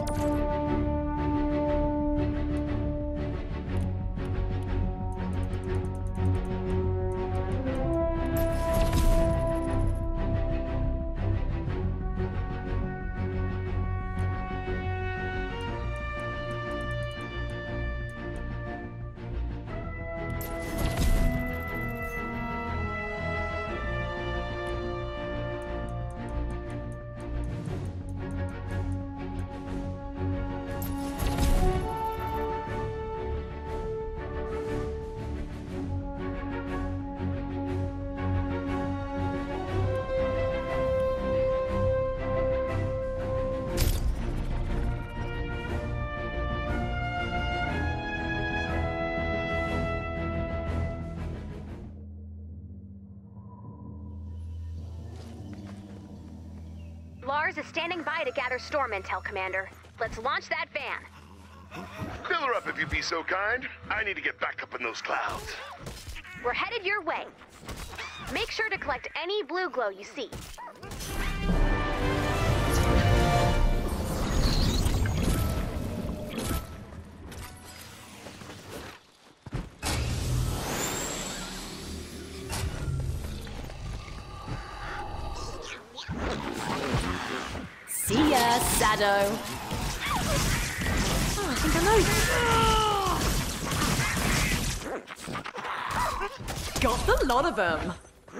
Lars is standing by to gather storm intel, Commander. Let's launch that van. Fill her up if you'd be so kind. I need to get back up in those clouds. We're headed your way. Make sure to collect any blue glow you see. See ya, Sado. Oh, I think I know. Got the lot of them.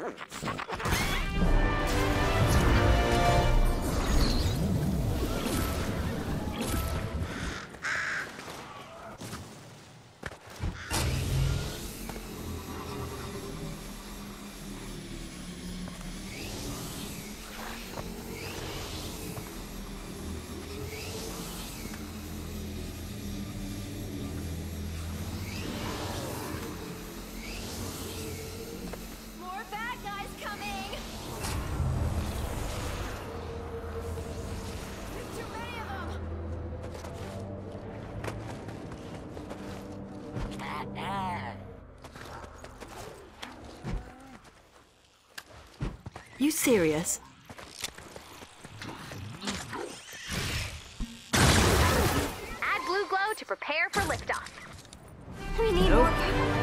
You serious? Add blue glow to prepare for liftoff. We need more.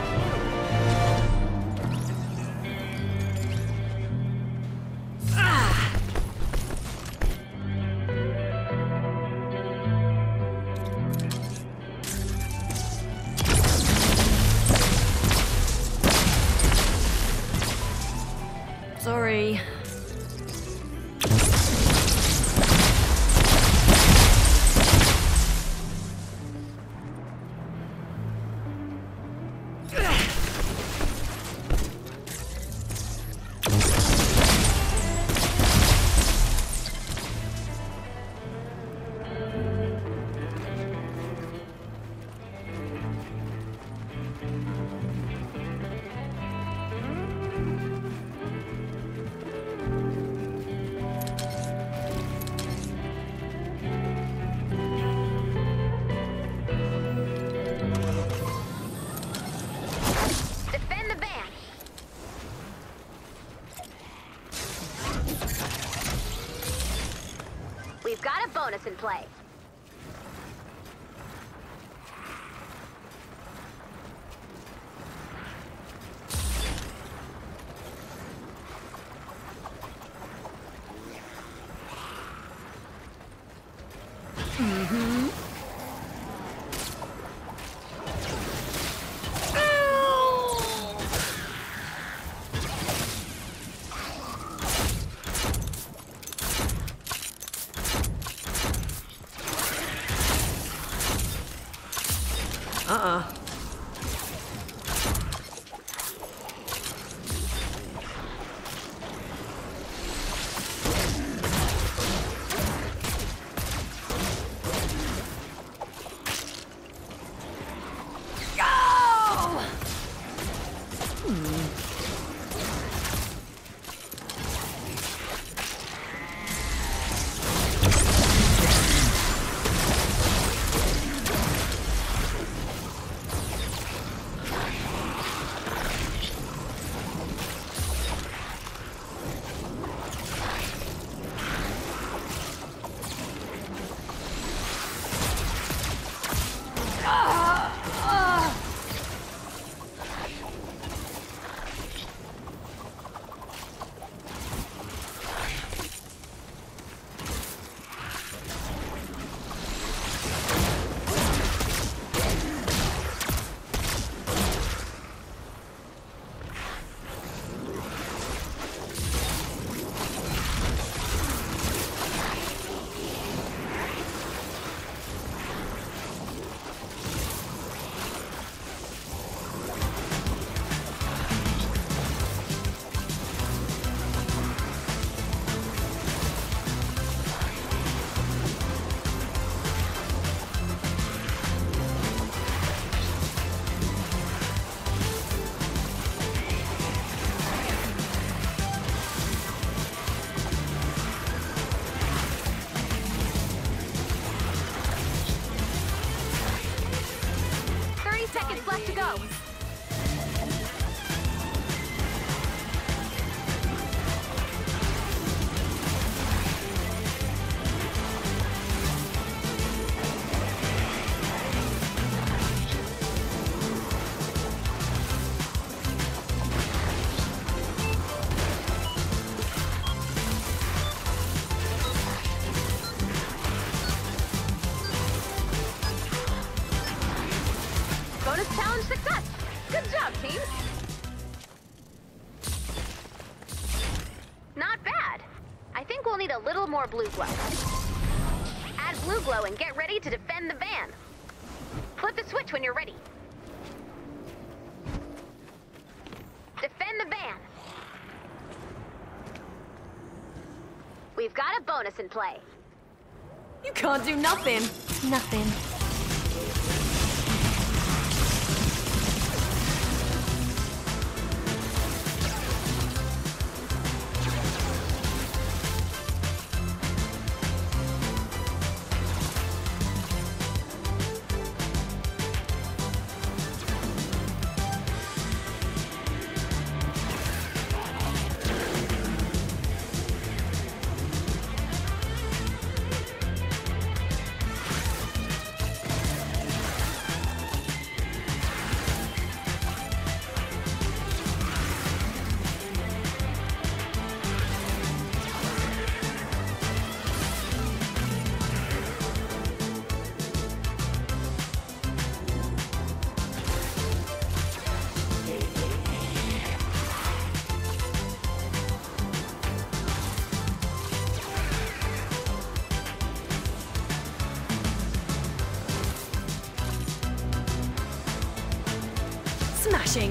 Sorry. We've got a bonus in play. success! Good job, team! Not bad. I think we'll need a little more blue glow. Add blue glow and get ready to defend the van. Flip the switch when you're ready. Defend the van. We've got a bonus in play. You can't do nothing. Nothing. Smashing.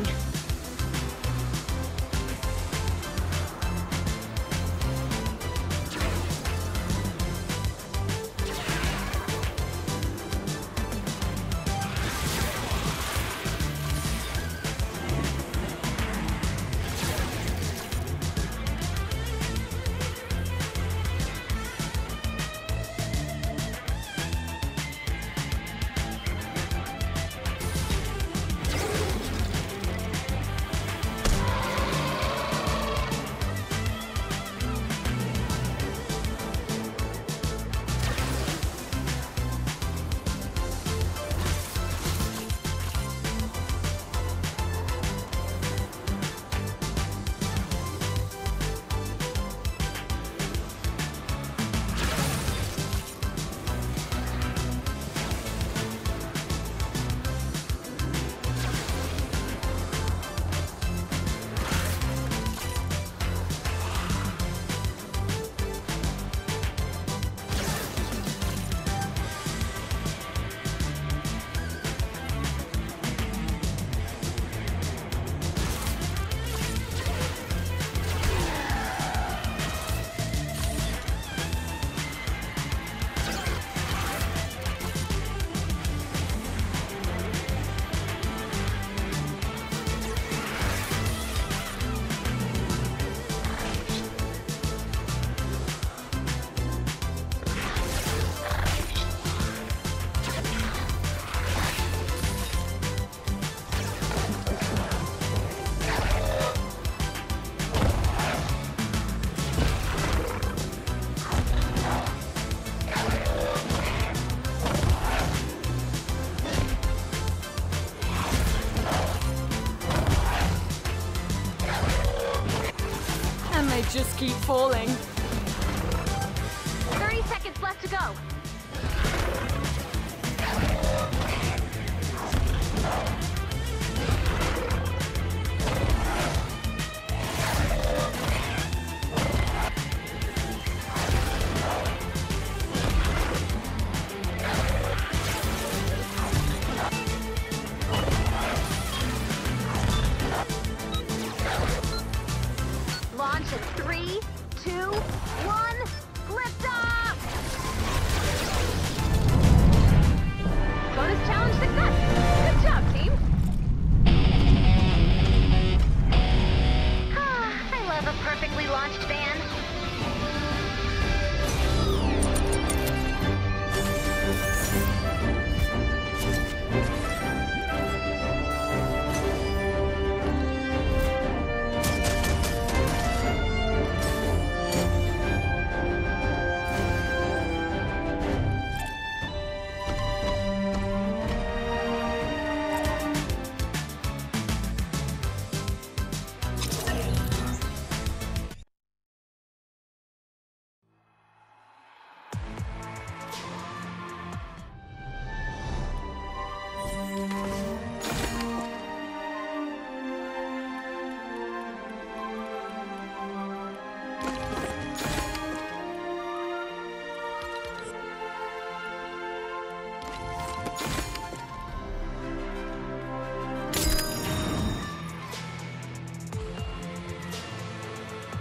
And they just keep falling. 30 seconds left to go.